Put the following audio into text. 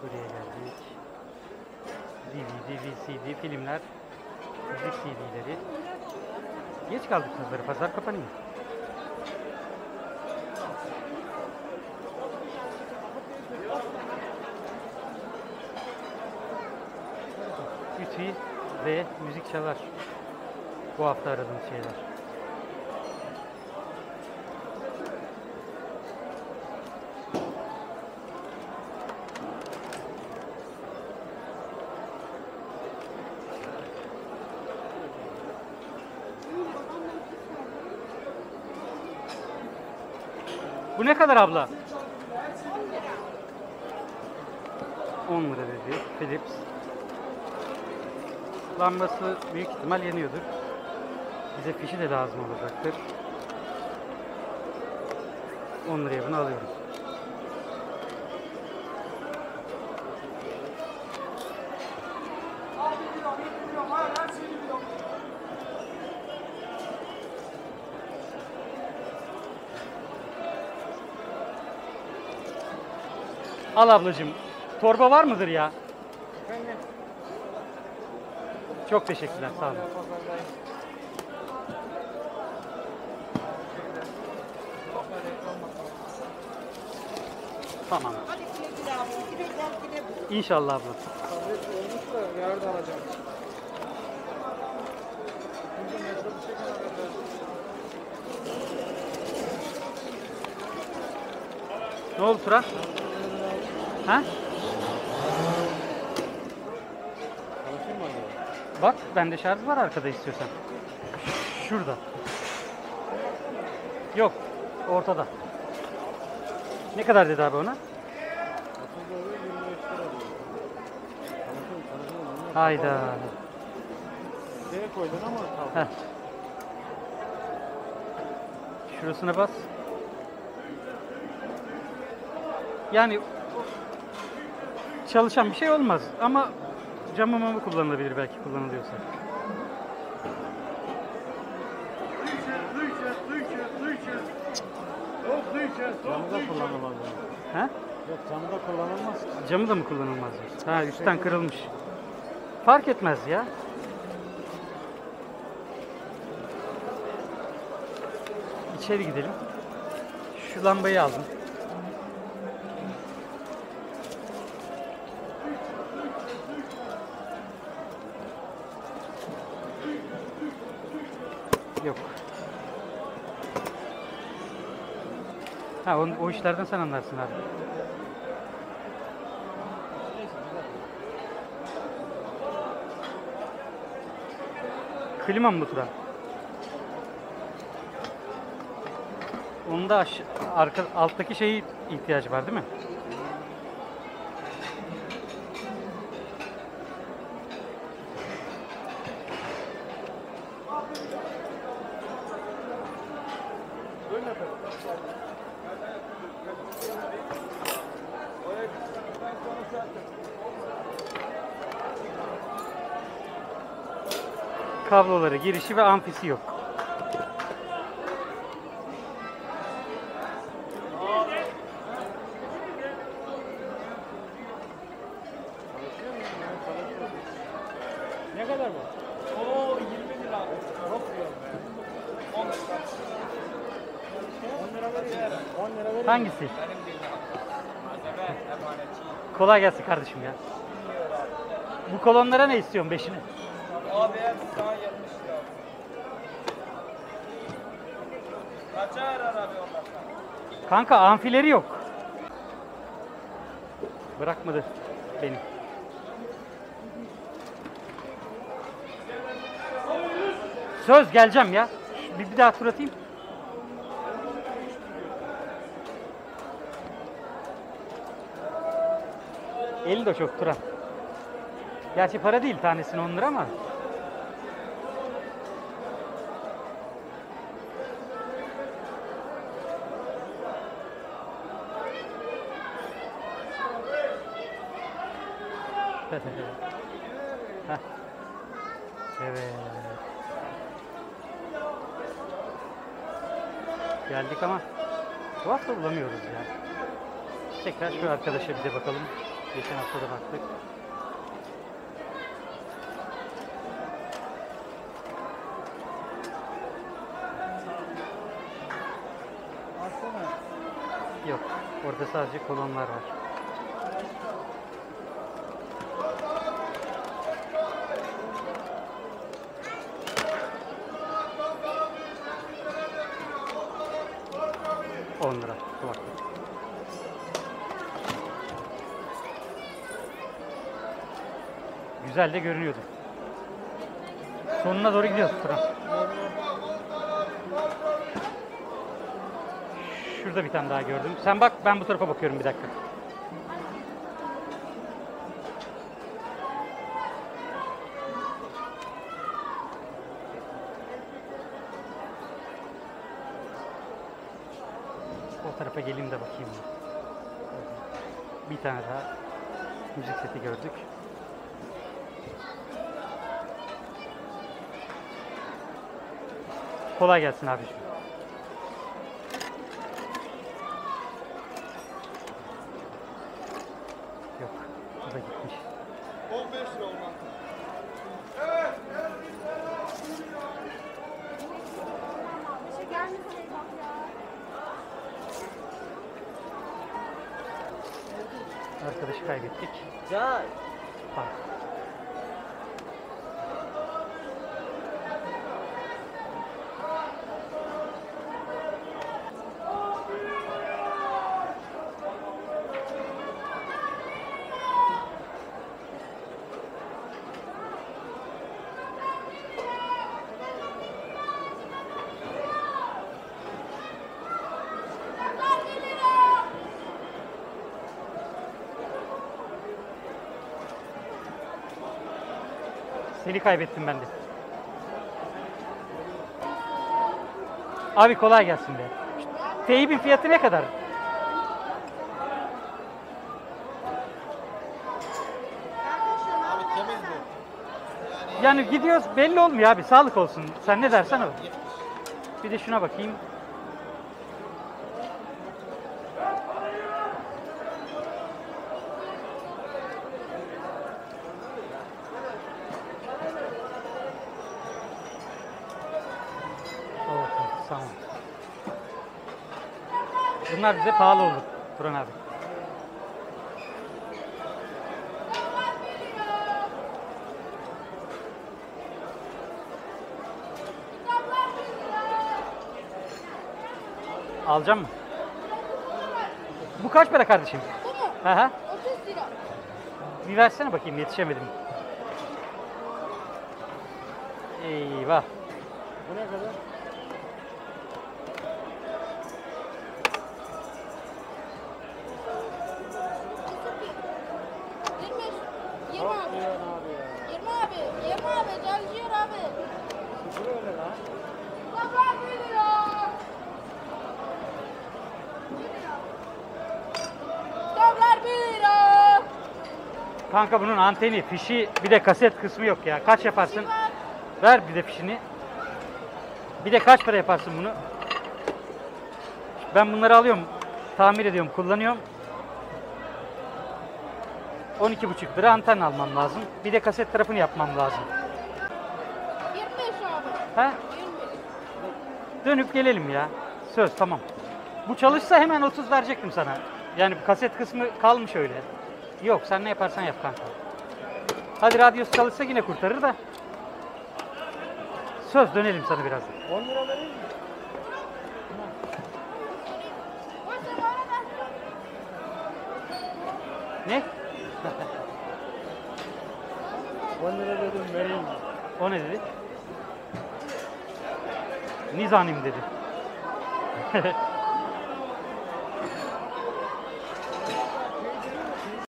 Buraya geldik. DVD, VCD, filmler, müzik CD'leri. Geç kaldık pazara. Pazar kapanıyor. Ütü ve müzik çalar. Bu hafta aradığım şeyler. Bu ne kadar abla? 10 lira dedi. Philips. Lambası büyük ihtimal yanıyordur. Bize fişi de lazım olacaktır. 10 liraya bunu alıyoruz. Al ablacığım. Torba var mıdır ya? Efendim? Çok teşekkürler. Sağ olun. Tamam. Hadi güle güle abi. Güle güle bu. İnşallah abla. Tablet olmuş da yarın alacağım. Şimdi metrobüse kadar. Ne oldu Turan? Ha? Çalışayım mı acaba? Bak bende şarj var arkada istiyorsan. Şurada. Yok. Ortada. Ne kadar dedi abi ona? 30 oluyor 25 lira diyor. Çalışalım. Hayda. Şeye koydun ama Heh. tablet. Şurasına bas. Yani çalışan bir şey olmaz ama camı mamı kullanılabilir belki kullanılıyorsa. Camda kullanılmaz yani. Ha? Yok camda kullanılmaz. Camı da mı kullanılmaz diyorsun? Ha üstten kırılmış. Fark etmez ya. İçeri gidelim. Şu lambayı aldım. Yok. Ha o işlerden sen anlarsın abi. Klima mı bu Turan? Onun da alttaki şeyi ihtiyacı var değil mi? Kabloları, girişi ve amfisi yok. Ne kadar bu? Oo 20 lira. Çok diyorum be. 10 lira. 10 lira veriyor. 10 lira veriyor. Hangisi? Benim değil. Malzeme emanetçi. Kolay gelsin kardeşim ya. Bu kolonlara ne istiyorsun beşini? Abi hepsi sana 70 lira. Kaça yarar abi onlar sana? Kanka amfileri yok. Bırakmadı beni. Söz geleceğim ya. Bir daha tur atayım. Eli de çok Turan. Gerçi para değil tanesine 10 lira ama. Heh. Evet. Geldik ama bu hafta bulamıyoruz ya. Tekrar şu arkadaşa bir de bakalım. Geçen hafta da baktık. Aslında Yok. Orada sadece kolonlar var. $10 kulaklık. Güzel de görünüyordu. Sonuna doğru gidiyoruz Turan. Şurada bir tane daha gördüm. Sen bak, ben bu tarafa bakıyorum bir dakika. O tarafa geleyim de bakayım. Bir tane daha müzik seti gördük. Kolay gelsin abiciğim. Yok, bu da gitmiş. 15 lira olmaz. Arkadaşı kaybettik. Can. Bak. Seni kaybettim ben de. Abi kolay gelsin be. Teybin fiyatı ne kadar? Abi temiz bu. Yani gidiyoruz belli olmuyor abi. Sağlık olsun. Sen ne dersen o. Bir de şuna bakayım. Olsun, sağ ol. Bunlar bize pahalı olur Turan abi. Alacağım mı? Bu kaç para kardeşim? Bu mu? Aha. 30 lira. Bir versene bakayım, yetişemedim. Eyvah. bu ne kadar? Yirmi Çok abi. diyorsun abi ya. 20 abi. 20 abi. Çalışıyor abi. Sıfır öyle lan. Baba 1 lira. 1 lira. Kanka bunun anteni, fişi, bir de kaset kısmı yok ya. Kaç yaparsın? Ver bir de fişini. Bir de kaç para yaparsın bunu? Ben bunları alıyorum, tamir ediyorum, kullanıyorum. 12,5 lira anten almam lazım. Bir de kaset tarafını yapmam lazım. 25 abi. He? 25. Dönüp gelelim ya. Söz, tamam. Bu çalışsa hemen 30 verecektim sana. Yani kaset kısmı kalmış öyle. Yok, sen ne yaparsan yap kanka. Hadi radyosu çalışsa yine kurtarır da. Söz, dönelim sana birazdan. 10 lira vereyim mi? Ne? 10 lira dedim vereyim mi? O ne dedi? Nizanim dedi.